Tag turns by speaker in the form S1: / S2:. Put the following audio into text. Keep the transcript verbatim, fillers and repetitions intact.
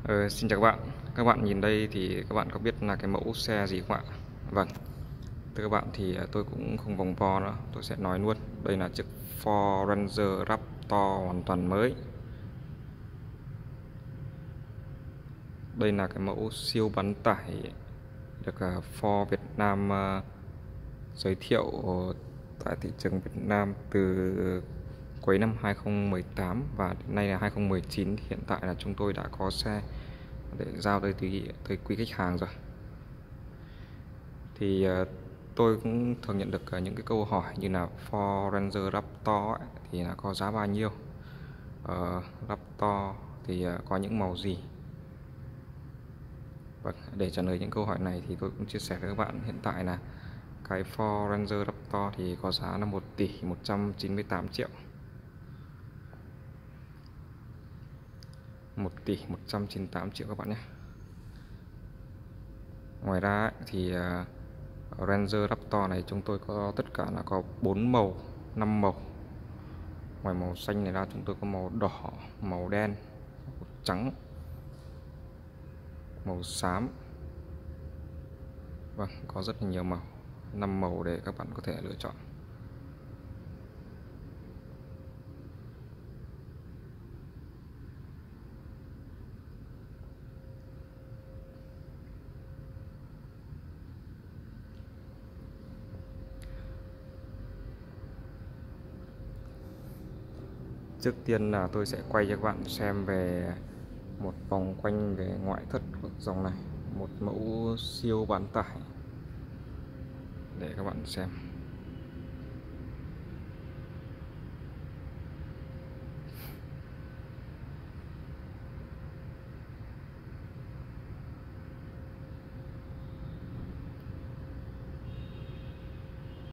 S1: Ờ, Xin chào các bạn. Các bạn nhìn đây thì các bạn có biết là cái mẫu xe gì không ạ? Vâng. Thưa các bạn thì à, tôi cũng không vòng vo nữa, tôi sẽ nói luôn. Đây là chiếc Ford Ranger Raptor hoàn toàn mới. Đây là cái mẫu siêu bán tải được à, Ford Việt Nam à, giới thiệu tại thị trường Việt Nam từ cuối năm hai không một tám và đến nay là hai không một chín. Hiện tại là chúng tôi đã có xe để giao tới tới, tới quý khách hàng rồi. Thì uh, tôi cũng thường nhận được uh, những cái câu hỏi như là Ford Ranger Raptor ấy, thì là có giá bao nhiêu, uh, Raptor thì uh, có những màu gì. Và để trả lời những câu hỏi này thì tôi cũng chia sẻ với các bạn hiện tại là cái Ford Ranger Raptor thì có giá là một tỷ một trăm chín mươi tám triệu, một tỷ một trăm chín mươi tám triệu các bạn nhé. Ngoài ra ấy, thì uh, Ranger Raptor này chúng tôi có tất cả là có bốn màu, năm màu. Ngoài màu xanh này ra chúng tôi có màu đỏ, màu đen, màu trắng, màu xám. Vâng, có rất là nhiều màu, năm màu để các bạn có thể lựa chọn. Trước tiên là tôi sẽ quay cho các bạn xem về một vòng quanh về ngoại thất của dòng này, một mẫu siêu bán tải để các bạn xem.